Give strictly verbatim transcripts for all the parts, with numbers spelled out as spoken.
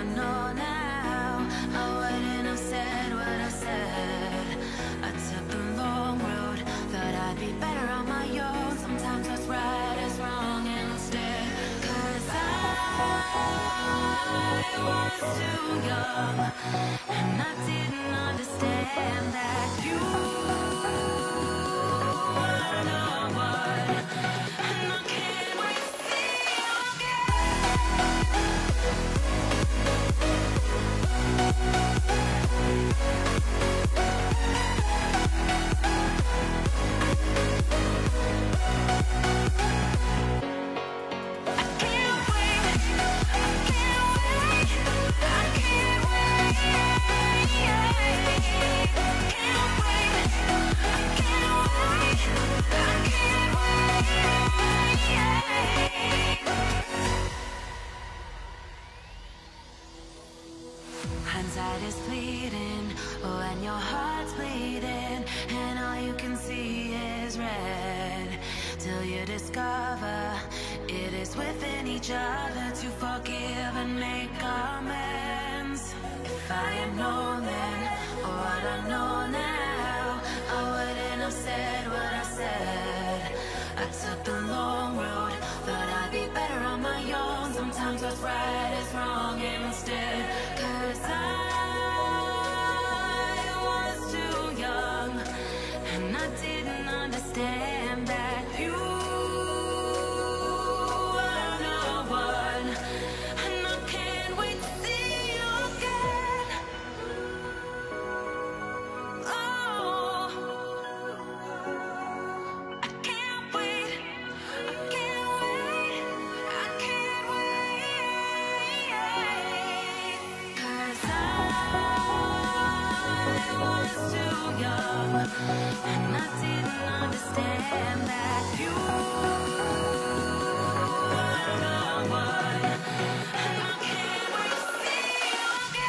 know now, I wouldn't have said what I said. I took the long road, thought I'd be better on my own. Sometimes what's right is wrong instead. Cause I was too young, and I didn't understand that you were the one. And I can't wait to see you hindsight is fleeting when your heart's bleeding and all you can see is red, till you discover it is within each other to forgive and make amends. If I had known then what I know now, I wouldn't have said what I said. I took the long road, thought I'd be better on my own. Sometimes what's right is wrong instead. Cause I was too young, and I didn't understand that you were the one. And I can't wait to see you again. Oh, I can't wait, I can't wait, I can't wait. Cause I was too young, and I didn't understand that you were the one. And I can't wait to see you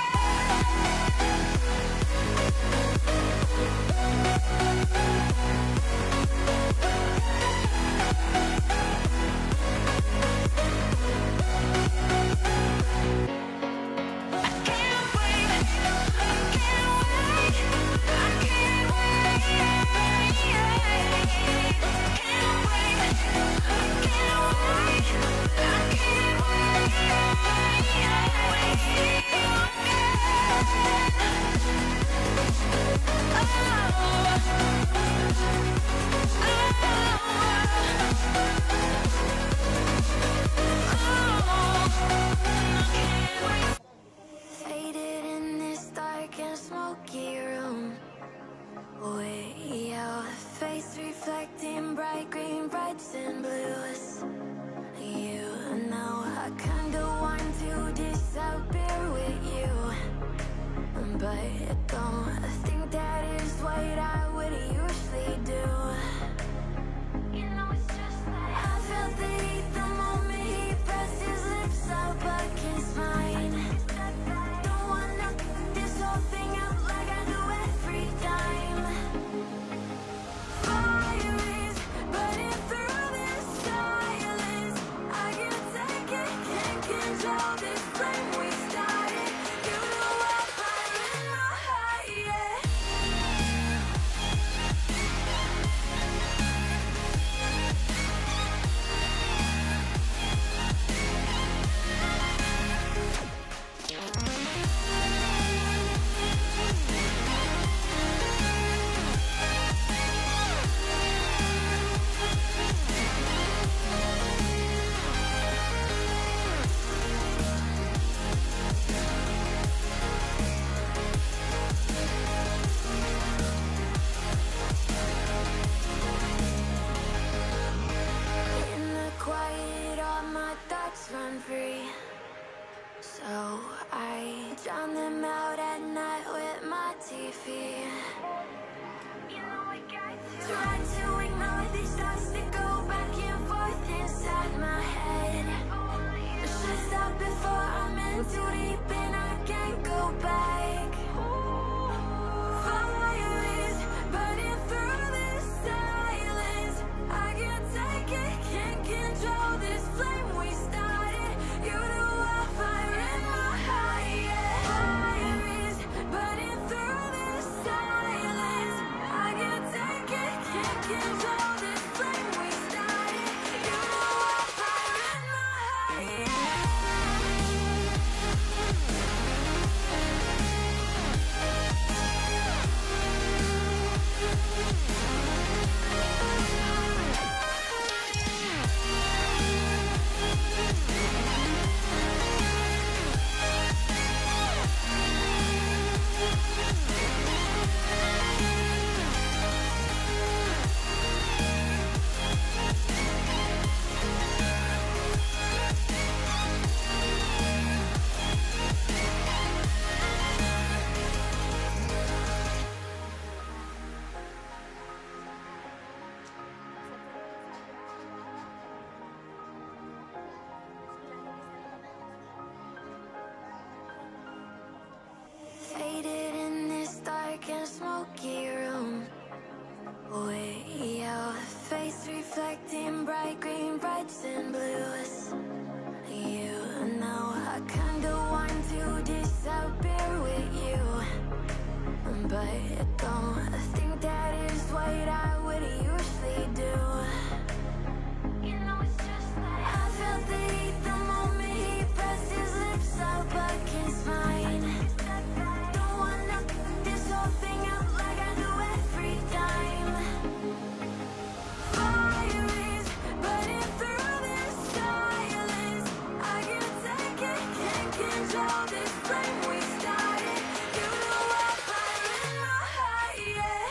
faded in this dark and smoky room, way out, face reflecting bright green, brights and blues. You know I kinda want to disappear with you, but I don't think that is what I would usually do. You know it's just like I felt the heat the moment he pressed his lips up against mine. Don't wanna cut this whole thing out like I do every time. Fire is burning through this silence. I can't take it, can't control this flame we started. You know I'm fire in my heart, yeah. In the quiet, all my thoughts run free, so I drown them out at night with my T V. Try to ignore these thoughts that go back and forth inside my head. I should stop before I'm in too deep and I can't go back. Fire is burning through this silence. I can't take it, can't control this flame we started. You know I'm fire in my heart, control this flame we started. You know I'll fire in my heart, yeah.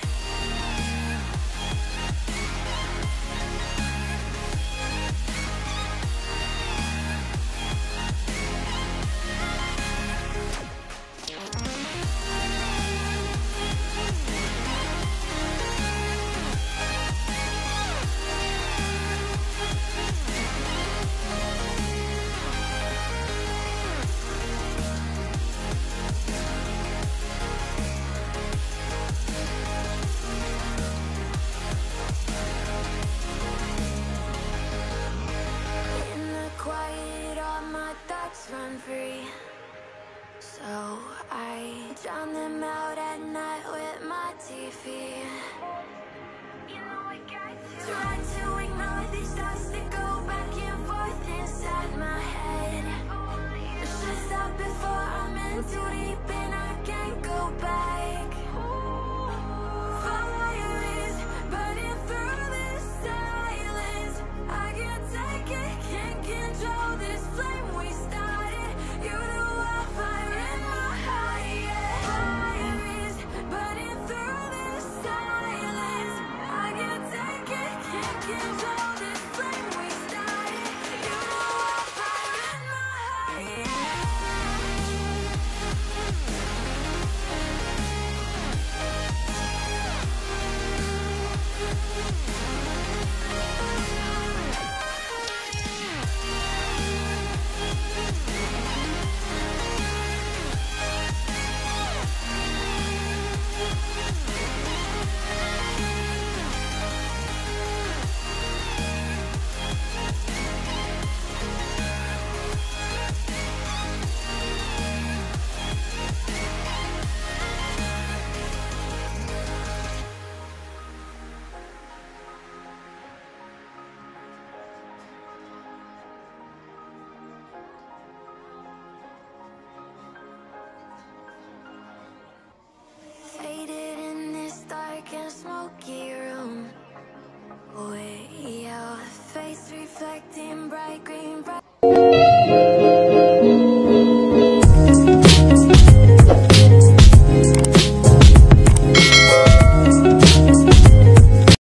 Run free, so I drown them out at night with my T V. You know I got to try to ignore these thoughts that go back and forth inside my head. I should stop before I'm in too deep and I can't go back.